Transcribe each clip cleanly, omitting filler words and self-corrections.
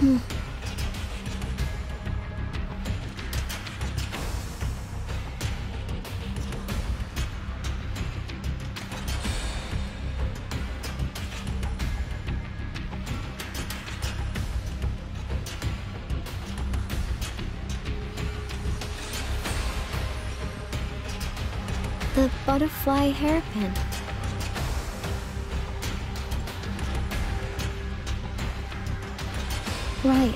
The butterfly hairpin. Right.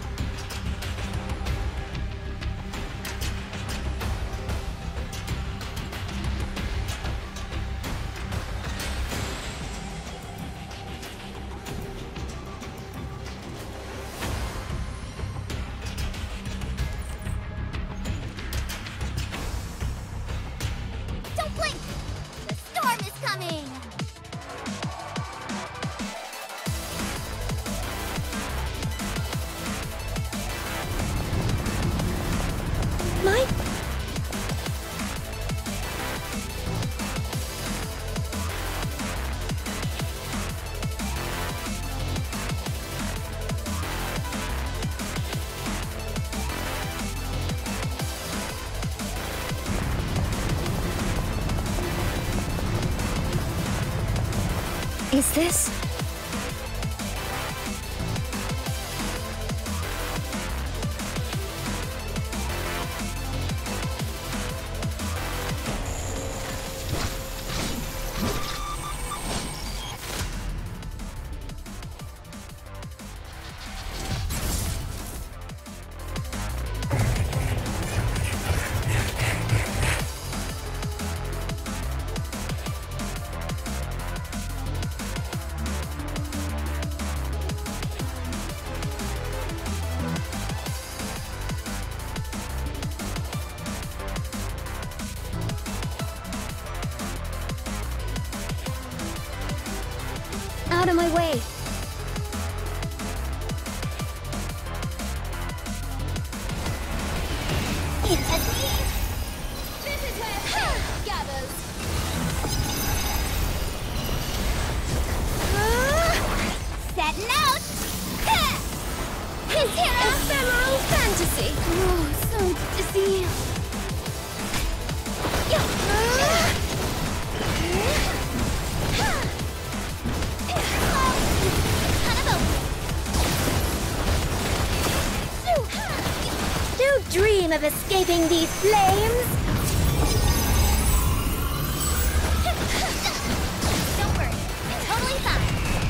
Don't blink! The storm is coming! My... Is this... Out of my way! It's a thief! This is where faith gathers! Setting out! His hero! Ephemeral fantasy! Oh, so dizzy! Don't dream of escaping these flames! Don't worry, it's totally fine.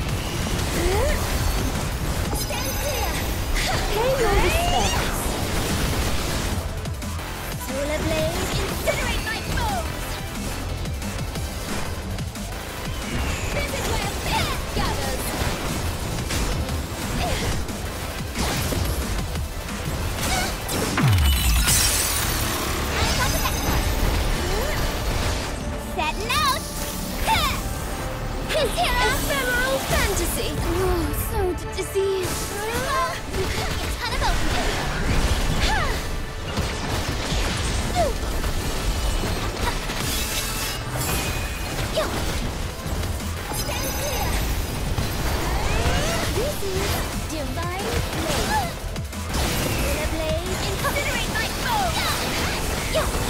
Stand clear. Pay your respects! Solar blade, incinerate my foes. This is where faith gathers. Setting out. His hero. Ephemeral fantasy! Oh, so dizzy. It's kind of open. Stand clear. This is divine blade. Solar blade, incinerate my foe.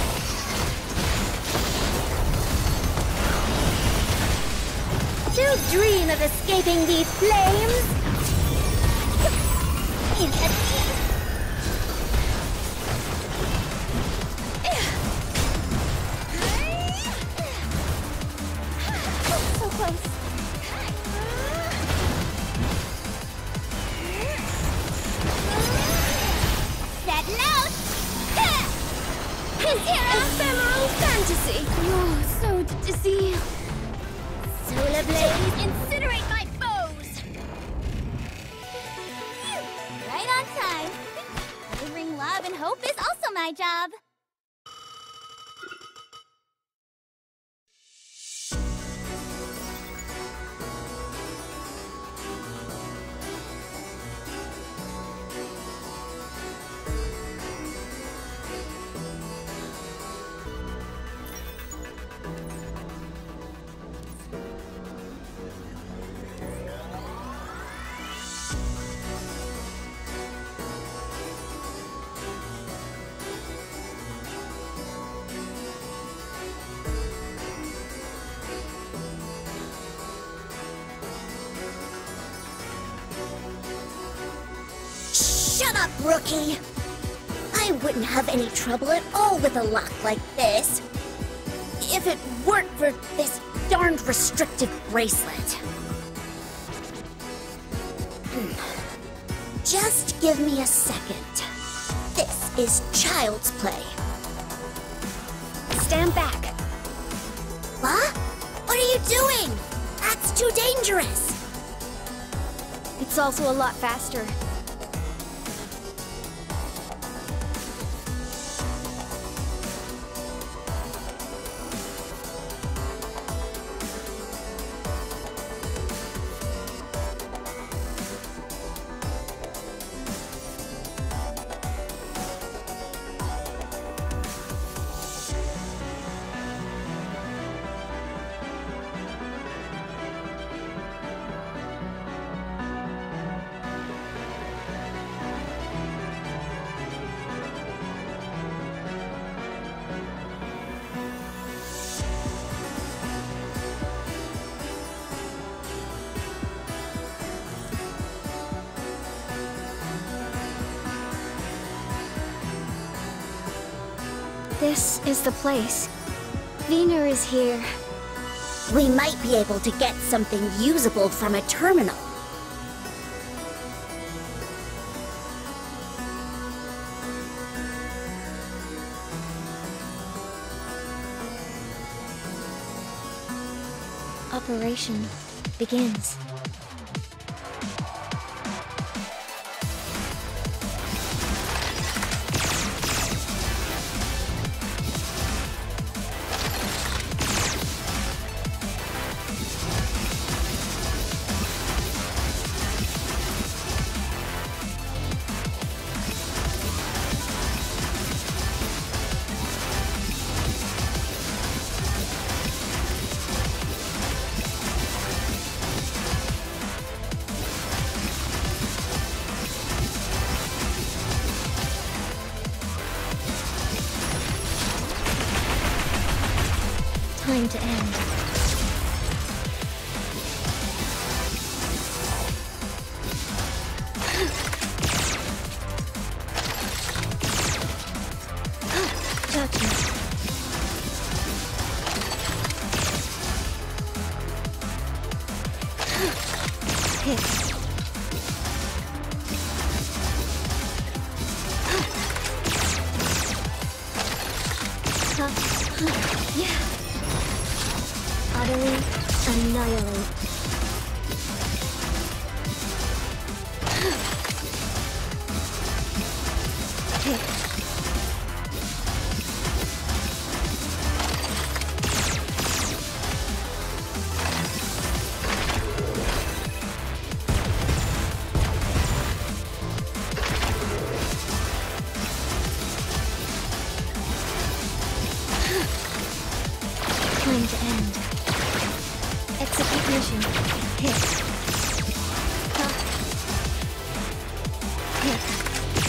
Don't dream of escaping these flames! It's a thief. So close. Setting out. His hero. Ephemeral fantasy! Oh, so dizzy. Solar blade, incinerate my foes. Right on time. Delivering love and hope is also my job. Shut up, rookie! I wouldn't have any trouble at all with a lock like this. If it weren't for this darned restrictive bracelet. Just give me a second. This is child's play. Stand back. What? What are you doing? That's too dangerous. It's also a lot faster. This is the place. Wiener is here. We might be able to get something usable from a terminal. Operation begins. Time to end. Judgment. Hit. Yeah. Utterly annihilate. Hit. Time to end. Execute mission. Hit. Hit.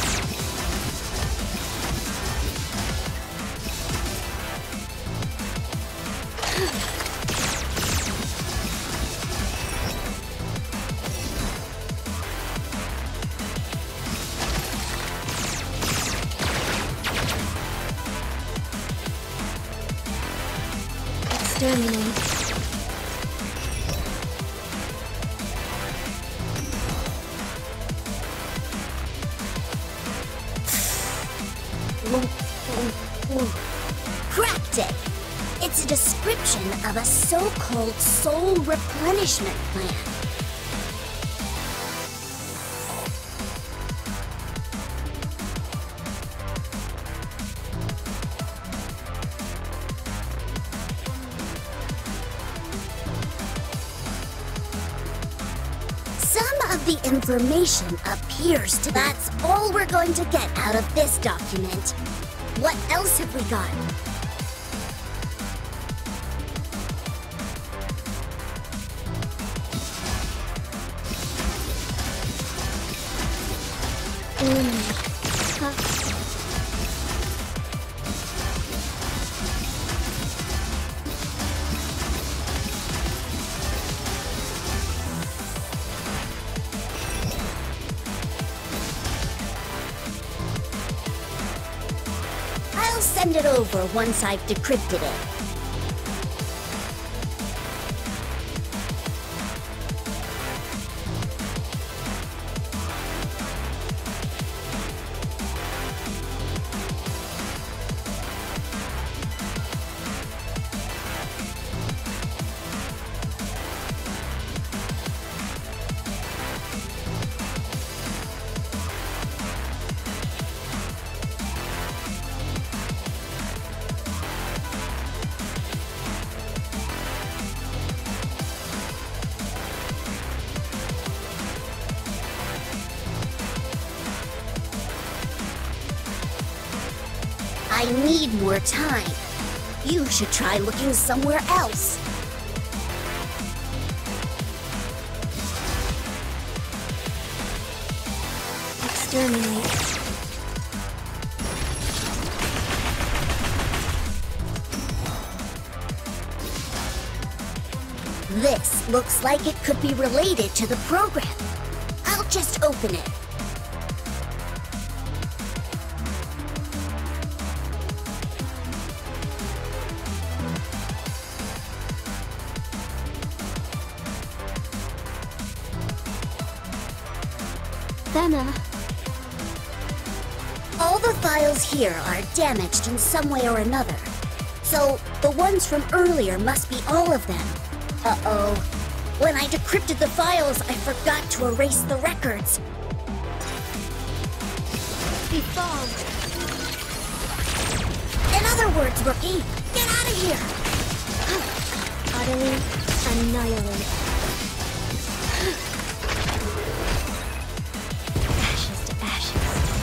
Exterminate. Cracked it! It's a description of a so-called soul replenishment plan. Some of the information appears to... That's all we're going to get out of this document. What else have we got? send it over once I've decrypted it. I need more time. You should try looking somewhere else. Exterminate. This looks like it could be related to the program. I'll just open it. All the files here are damaged in some way or another. So, the ones from earlier must be all of them. Uh-oh. When I decrypted the files, I forgot to erase the records. Be fogged. In other words, Rookie, get out of here! Utterly annihilate. Ashes to ashes.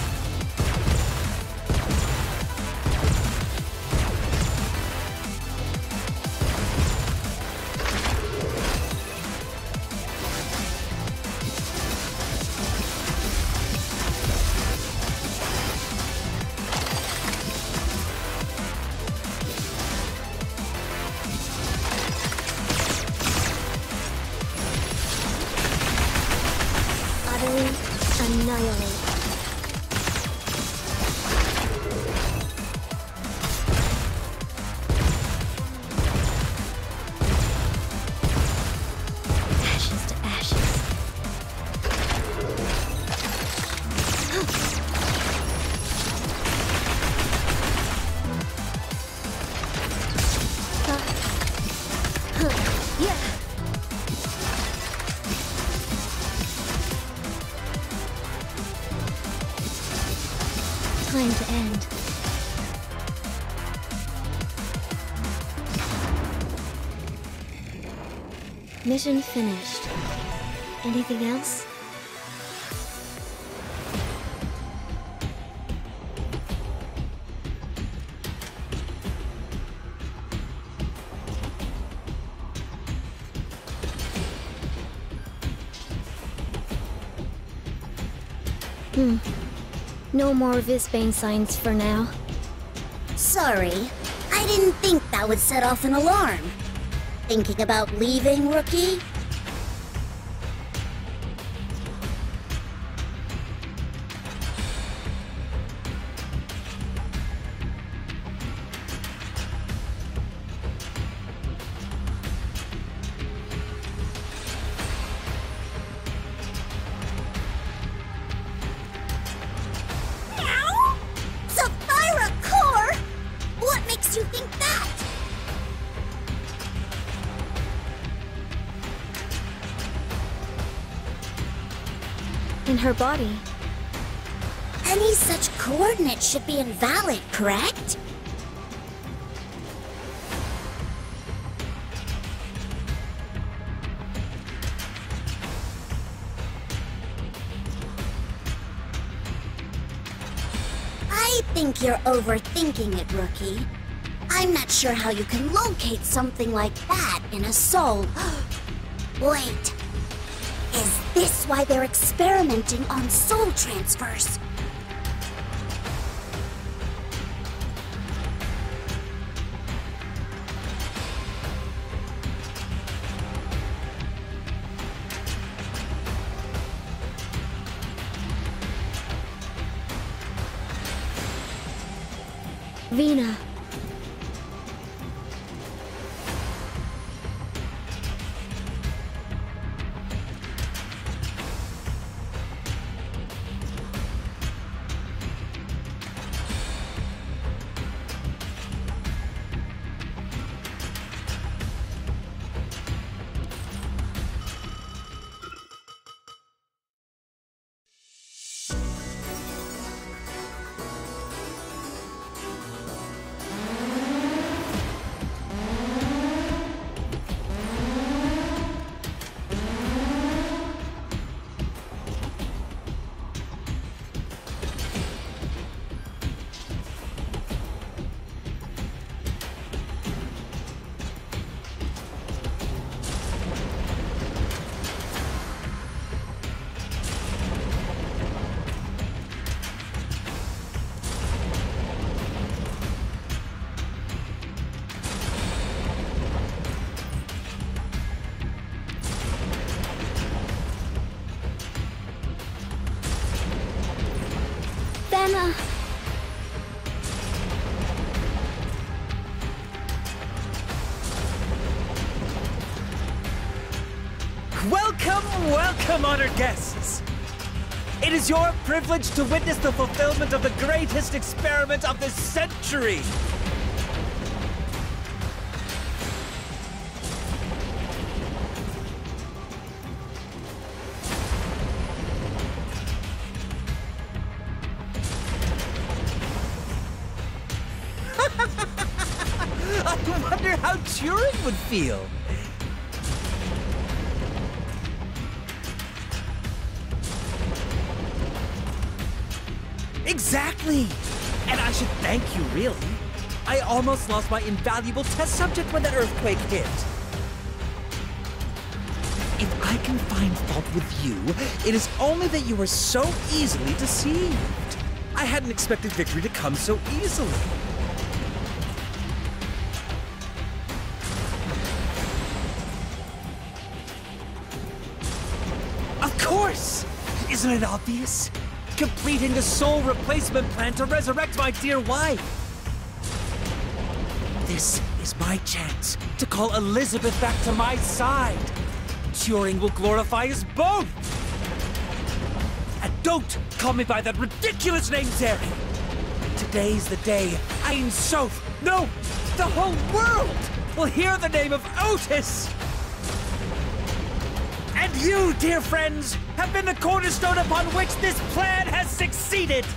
Annihilate. Ashes to ashes. Yeah. Time to end. Mission finished. Anything else? No more Visbane signs for now. Sorry, I didn't think that would set off an alarm. Thinking about leaving, Rookie? You think that? In her body. Any such coordinates should be invalid, correct? I think you're overthinking it, Rookie. I'm not sure how you can locate something like that in a soul. Wait. Is this why they're experimenting on soul transfers? Vina. Emma. Welcome, welcome, honored guests! It is your privilege to witness the fulfillment of the greatest experiment of the century! I wonder how Turing would feel. Exactly! And I should thank you, really. I almost lost my invaluable test subject when that earthquake hit. If I can find fault with you, it is only that you were so easily deceived. I hadn't expected victory to come so easily. Of course! Isn't it obvious? Completing the soul replacement plan to resurrect my dear wife. This is my chance to call Elizabeth back to my side. Turing will glorify us both. And don't call me by that ridiculous name, Zeri. Today's the day Ein Sof, no, the whole world will hear the name of Otis. And you, dear friends, have been the cornerstone upon which this plan has succeeded!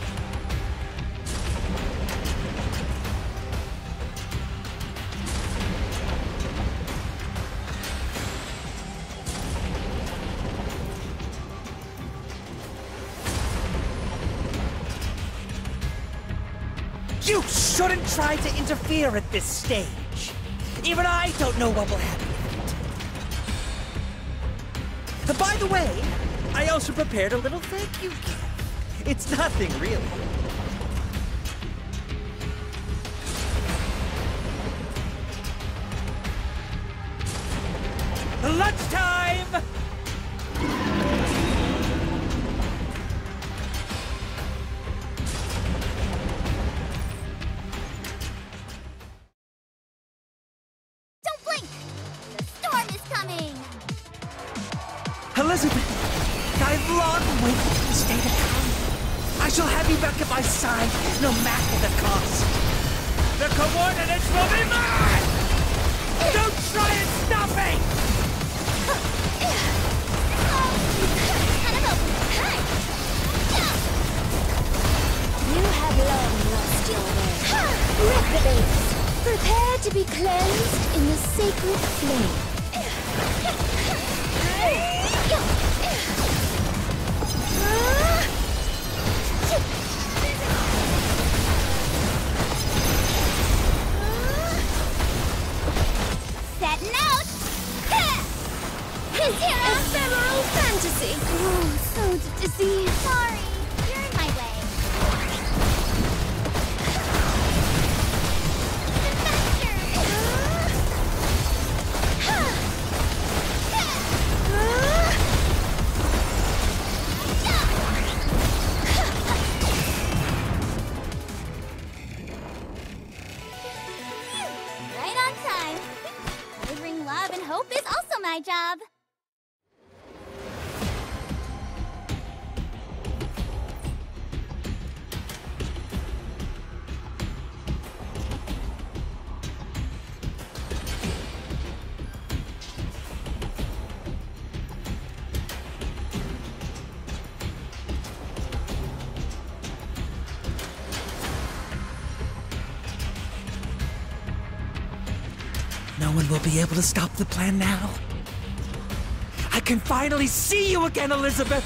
You shouldn't try to interfere at this stage. Even I don't know what will happen. By the way, I also prepared a little thank you gift. It's nothing, really. Lunchtime! Don't blink! The storm is coming! Elizabeth, I've long waited for this day to come. I shall have you back at my side, no matter the cost. The coordinates will be mine! Don't try and stop me! You have long lost your way. Reprobates, prepare to be cleansed in the sacred flame. Setting out! His ephemeral fantasy. Oh, so deceived. Sorry, you're in my way. The master! No one will be able to stop the plan now. I can finally see you again, Elizabeth!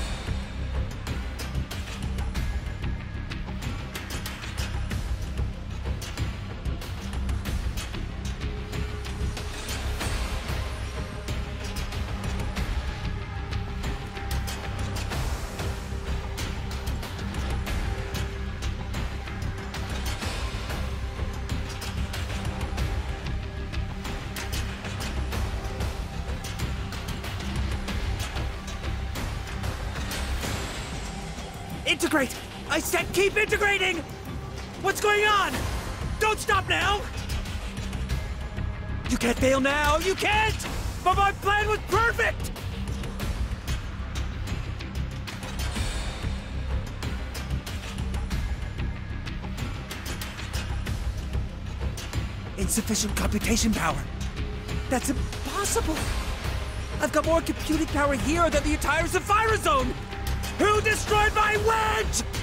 Integrate! I said keep integrating! What's going on? Don't stop now! You can't fail now! You can't! But my plan was perfect! Insufficient computation power. That's impossible! I've got more computing power here than the entire Sapphire Zone! Who destroyed my wedge?